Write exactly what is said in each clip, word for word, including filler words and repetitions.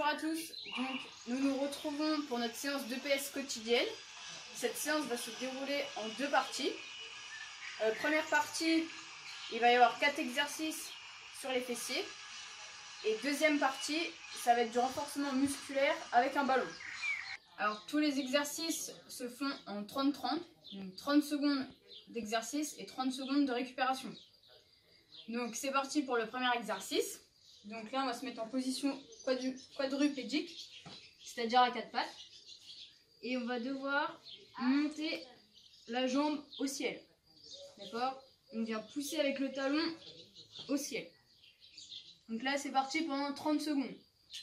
Bonjour à tous, donc nous nous retrouvons pour notre séance d'E P S quotidienne. Cette séance va se dérouler en deux parties. Euh, première partie, il va y avoir quatre exercices sur les fessiers. Et deuxième partie, ça va être du renforcement musculaire avec un ballon. Alors tous les exercices se font en trente trente, donc trente secondes d'exercice et trente secondes de récupération. Donc c'est parti pour le premier exercice. Donc là on va se mettre en position quadru quadrupédique, c'est-à-dire à quatre pattes. Et on va devoir monter la jambe au ciel. D'accord? On vient pousser avec le talon au ciel. Donc là c'est parti pendant trente secondes.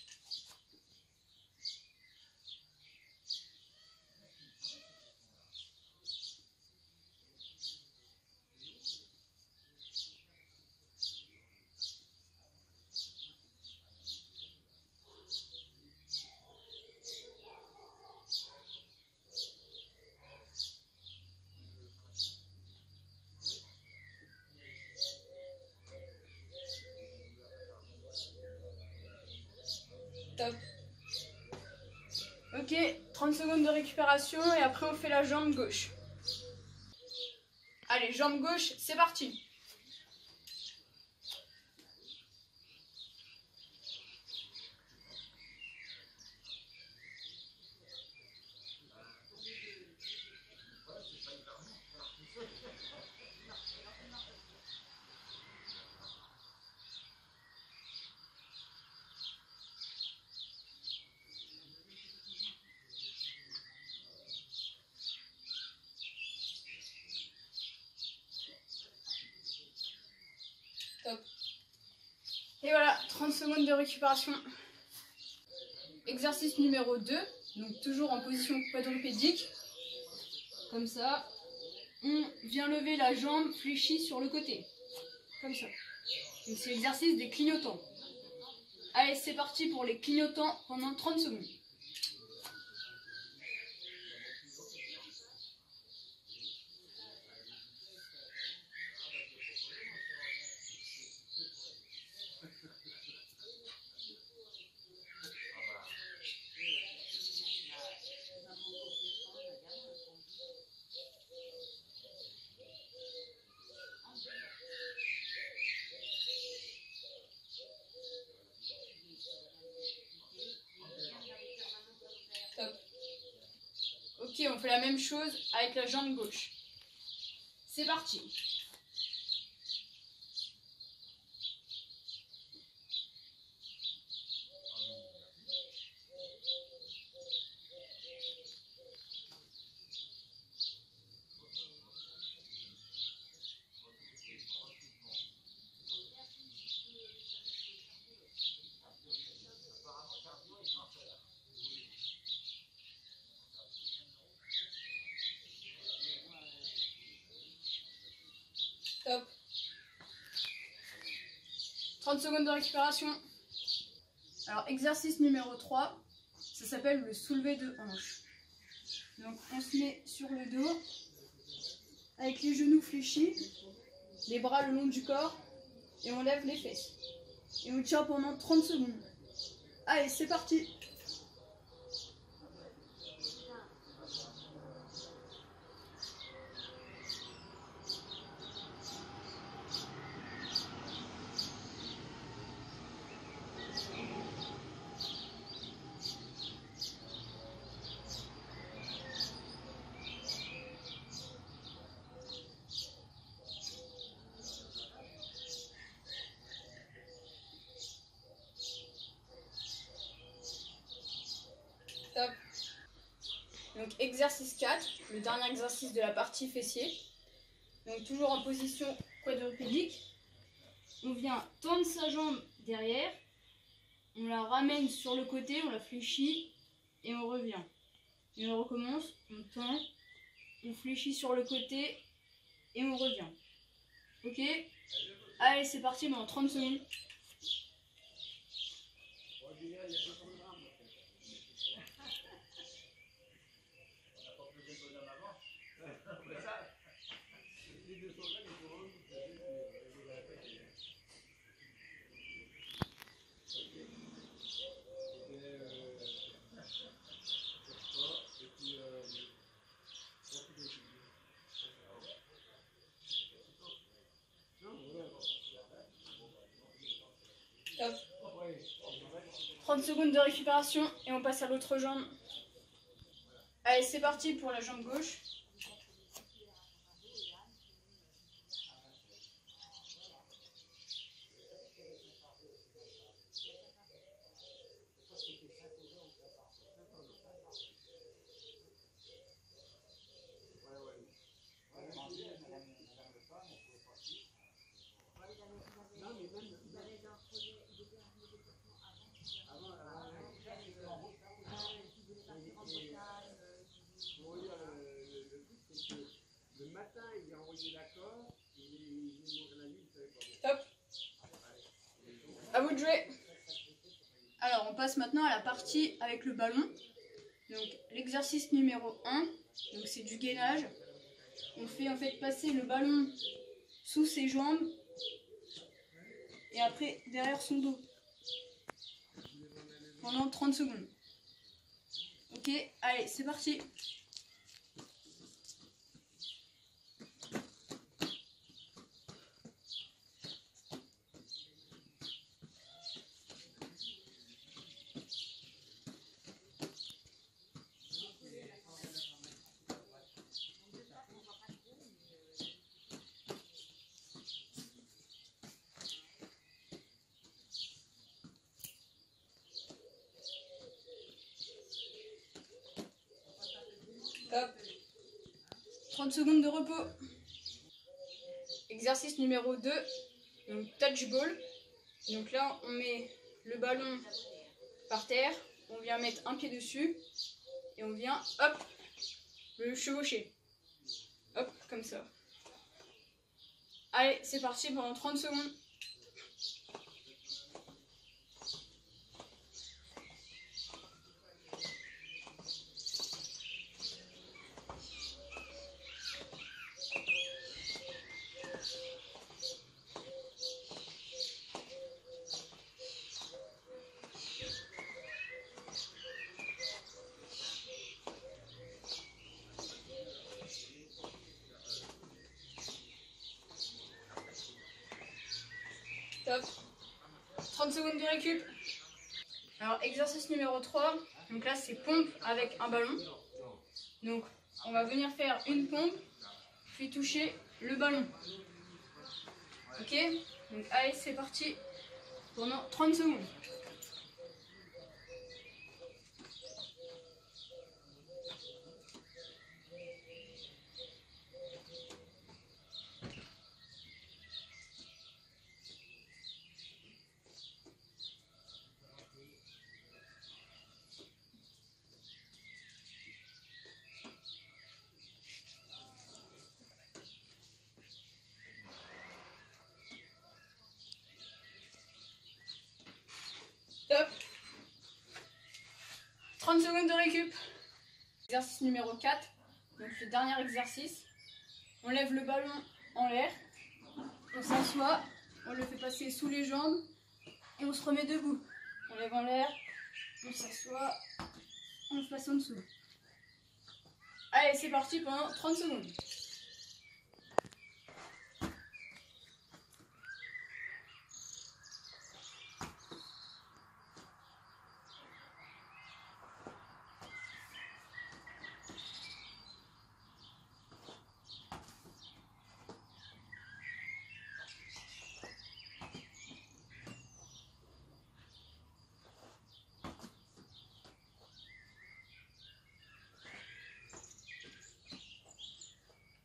Top. Ok, trente secondes de récupération et après on fait la jambe gauche. Allez, jambe gauche, c'est parti. Top. Et voilà, trente secondes de récupération. Exercice numéro deux, donc toujours en position quadrupédique. Comme ça. On vient lever la jambe fléchie sur le côté. Comme ça. Donc c'est l'exercice des clignotants. Allez, c'est parti pour les clignotants pendant trente secondes. Top. Ok, on fait la même chose avec la jambe gauche. C'est parti. Top. trente secondes de récupération. Alors, exercice numéro trois, ça s'appelle le soulevé de hanche. Donc, on se met sur le dos, avec les genoux fléchis, les bras le long du corps, et on lève les fesses. Et on tient pendant trente secondes. Allez, c'est parti! Top. Donc exercice quatre, le dernier exercice de la partie fessier. Donc toujours en position quadrupédique. On vient tendre sa jambe derrière, on la ramène sur le côté, on la fléchit et on revient. Et on recommence, on tend, on fléchit sur le côté et on revient. Ok? Allez, c'est parti pendant trente secondes. Top. trente secondes de récupération et on passe à l'autre jambe. Allez, c'est parti pour la jambe gauche. Top. À vous de jouer. Alors, on passe maintenant à la partie avec le ballon. Donc, l'exercice numéro un, donc c'est du gainage. On fait en fait passer le ballon sous ses jambes et après derrière son dos pendant trente secondes. Ok, allez, c'est parti. Hop. trente secondes de repos. Exercice numéro deux, donc touch ball. Donc là, on met le ballon par terre, on vient mettre un pied dessus et on vient, hop, le chevaucher. Hop, comme ça. Allez, c'est parti pendant trente secondes. Top. trente secondes de récup. Alors, exercice numéro trois. Donc là, c'est pompe avec un ballon. Donc, on va venir faire une pompe, puis toucher le ballon. Ok? Donc, allez, c'est parti pendant trente secondes. Top. trente secondes de récup. Exercice numéro quatre. Donc le dernier exercice. On lève le ballon en l'air. On s'assoit. On le fait passer sous les jambes. Et on se remet debout. On lève en l'air. On s'assoit. On se passe en dessous. Allez, c'est parti pendant trente secondes.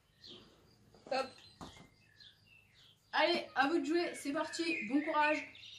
Top. Allez, à vous de jouer, c'est parti, bon courage.